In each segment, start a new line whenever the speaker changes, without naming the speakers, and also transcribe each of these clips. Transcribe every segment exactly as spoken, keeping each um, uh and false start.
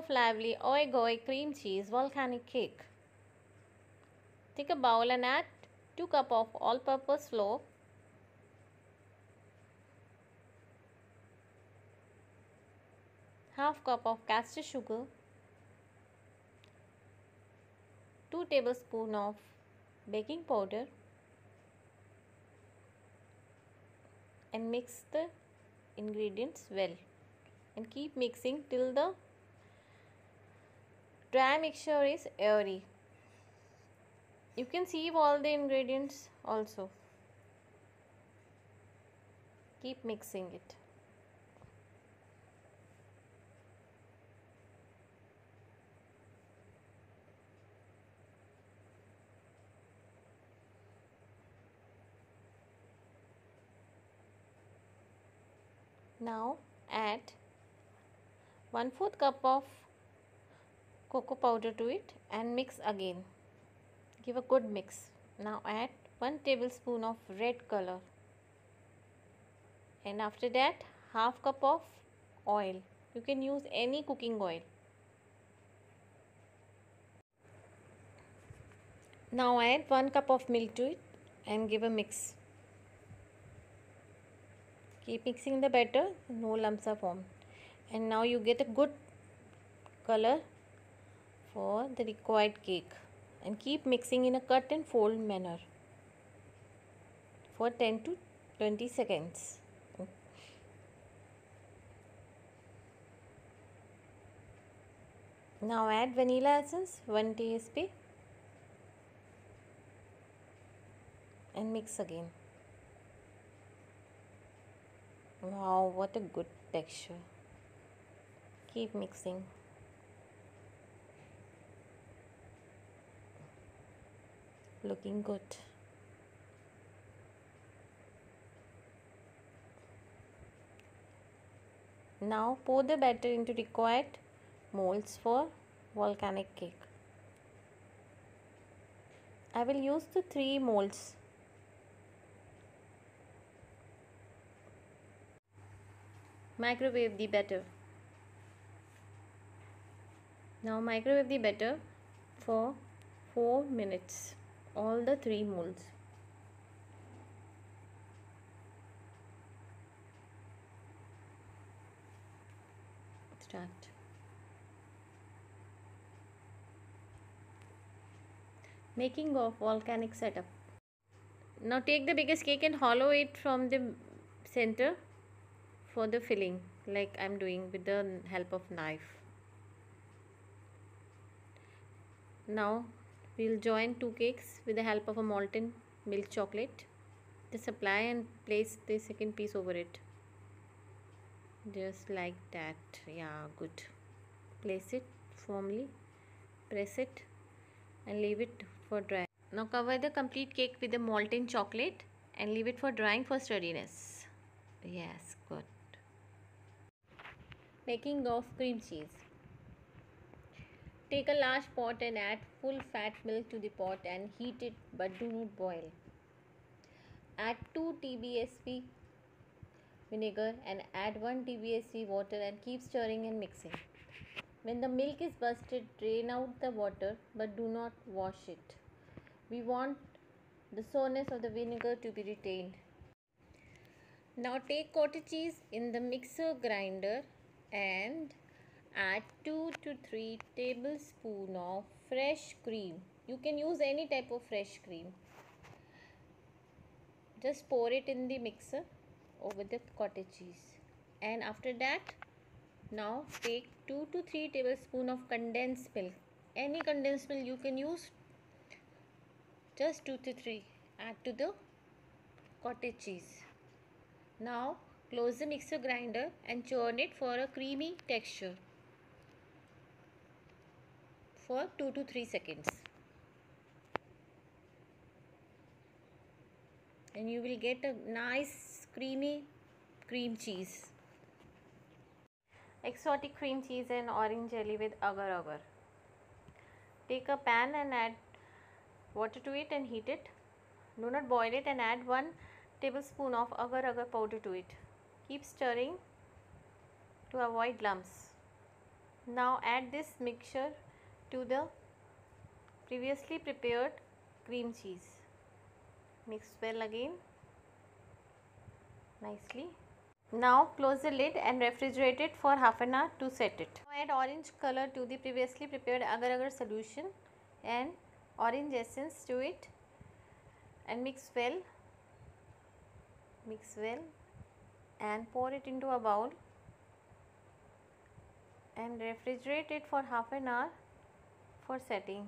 of lively Ooey Gooey cream cheese volcanic cake. Take a bowl and add two cups of all-purpose flour, half cup of caster sugar, two tablespoons of baking powder, and mix the ingredients well and keep mixing till the dry mixture is airy. You can sieve all the ingredients also. Keep mixing it. Now add one fourth cup of cocoa powder to it and mix again. Give a good mix. Now add one tablespoon of red color, and after that half cup of oil. You can use any cooking oil. Now add one cup of milk to it and give a mix. Keep mixing the batter, no lumps are formed. And now you get a good color for the required cake. And keep mixing in a cut and fold manner for ten to twenty seconds. Now add vanilla essence, one teaspoon, and mix again. Wow, what a good texture. Keep mixing. Looking good. Now pour the batter into required molds for volcanic cake. I will use the three molds. Microwave the batter. Now microwave the batter for four minutes. All the three molds. Start. Making of volcanic setup. Now take the biggest cake and hollow it from the center for the filling, like I am doing with the help of knife. Now we will join two cakes with the help of a molten milk chocolate. Just apply and place the second piece over it. Just like that. Yeah, good. Place it firmly, press it and leave it for dry. Now cover the complete cake with the molten chocolate and leave it for drying for steadiness. Yes, good. Making of cream cheese. Take a large pot and add full fat milk to the pot and heat it, but do not boil. Add two tablespoons vinegar and add one tablespoon water and keep stirring and mixing. When the milk is bursted, drain out the water but do not wash it. We want the sourness of the vinegar to be retained. Now take cottage cheese in the mixer grinder and add two to three tablespoons of fresh cream. You can use any type of fresh cream. Just pour it in the mixer over the cottage cheese. And after that, now take two to three tablespoons of condensed milk. Any condensed milk you can use. Just two to three. Add to the cottage cheese. Now close the mixer grinder and churn it for a creamy texture for two to three seconds. And you will get a nice creamy cream cheese. Exotic cream cheese and orange jelly with agar-agar. Take a pan and add water to it and heat it. Do not boil it and add one tablespoon of agar-agar powder to it. Keep stirring to avoid lumps. Now add this mixture to the previously prepared cream cheese. Mix well again nicely. Now close the lid and refrigerate it for half an hour to set it. Now add orange color to the previously prepared agar-agar solution and orange essence to it and mix well. Mix well and pour it into a bowl and refrigerate it for half an hour for setting.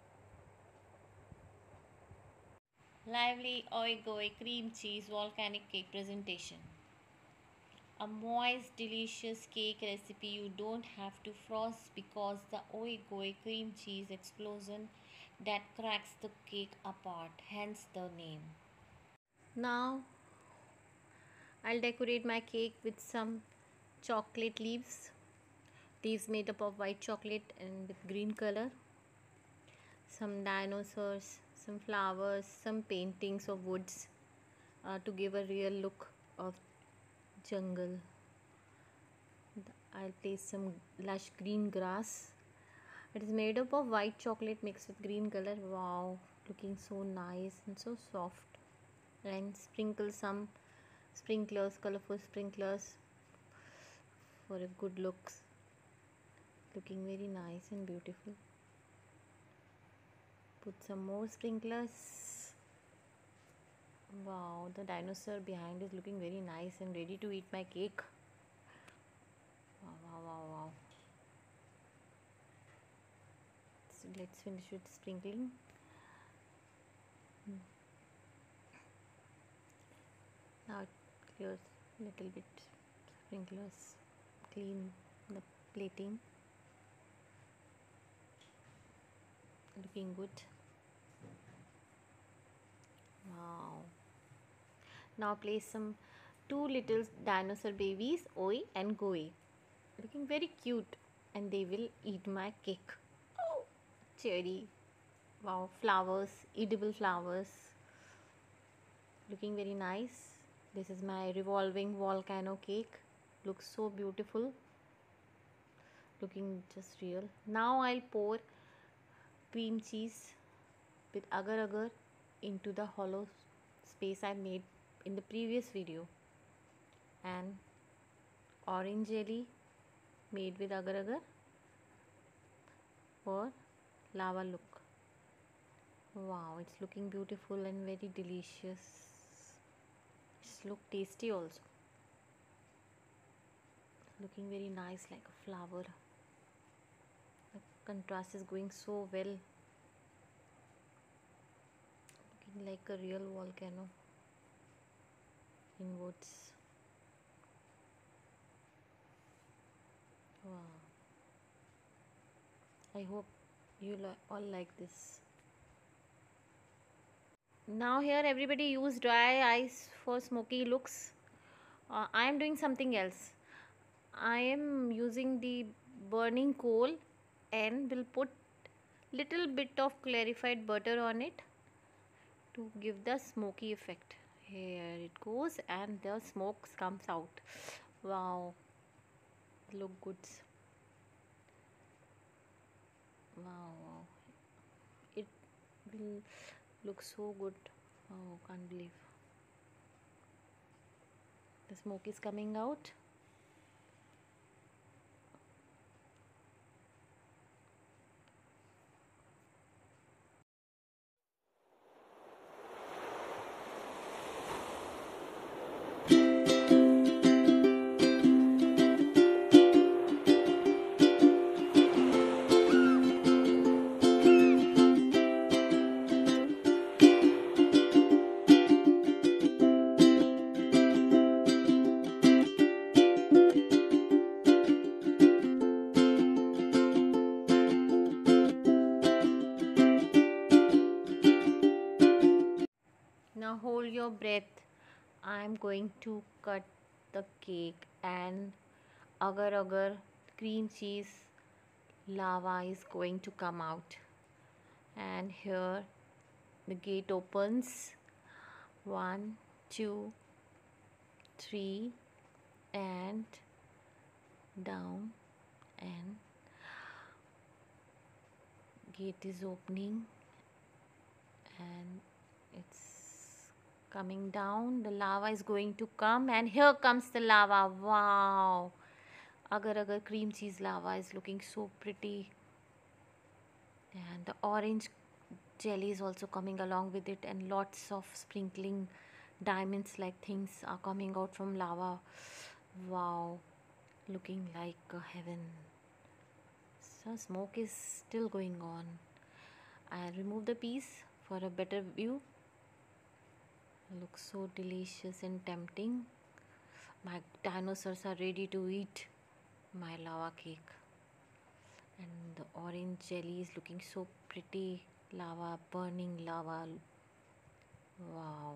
Lively Ooey Gooey cream cheese volcanic cake presentation. A moist, delicious cake recipe you don't have to frost because the Ooey Gooey cream cheese explosion that cracks the cake apart, hence the name. Now I'll decorate my cake with some chocolate leaves. Leaves made up of white chocolate and with green color. Some dinosaurs, some flowers, some paintings of woods uh, to give a real look of jungle. I'll place some lush green grass. It is made up of white chocolate mixed with green color. Wow, looking so nice and so soft. And sprinkle some sprinklers, colorful sprinklers for a good looks. Looking very nice and beautiful. Put some more sprinklers. Wow, the dinosaur behind is looking very nice and ready to eat my cake. Wow, wow, wow, wow. So let's finish with sprinkling. Hmm. Now it clears little bit sprinklers, clean the plating. Looking good. Wow. Now place some two little dinosaur babies, Ooey and Gooey. Looking very cute and they will eat my cake. Oh, cherry. Wow, flowers, edible flowers. Looking very nice. This is my revolving volcano cake. Looks so beautiful. Looking just real. Now I'll pour cream cheese with agar-agar into the hollow space I made in the previous video, and orange jelly made with agar-agar for lava look. Wow, it's looking beautiful and very delicious. It's look tasty also. Looking very nice like a flower. The contrast is going so well. Looking like a real volcano in woods. Wow. I hope you all like this. Now here everybody use dry ice for smoky looks. Uh, I am doing something else. I am using the burning coal and will put little bit of clarified butter on it to give the smoky effect. Here it goes and the smoke comes out. Wow, look good. Wow, wow. It will look so good. Oh, can't believe. The smoke is coming out. Now hold your breath. I am going to cut the cake and agar-agar cream cheese lava is going to come out. And here the gate opens. One, two, three, and down and gate is opening and it's coming down. The lava is going to come, and here comes the lava. Wow! Agar-Agar cream cheese lava is looking so pretty, and the orange jelly is also coming along with it, and lots of sprinkling diamonds like things are coming out from lava. Wow, looking like a heaven. So smoke is still going on. I'll remove the piece for a better view. Looks so delicious and tempting. My dinosaurs are ready to eat my lava cake. And the orange jelly is looking so pretty. Lava, burning lava. Wow.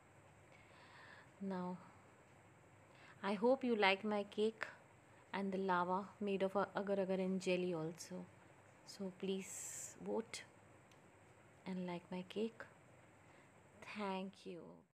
Now, I hope you like my cake and the lava made of agar-agar and jelly also. So please vote and like my cake. Thank you.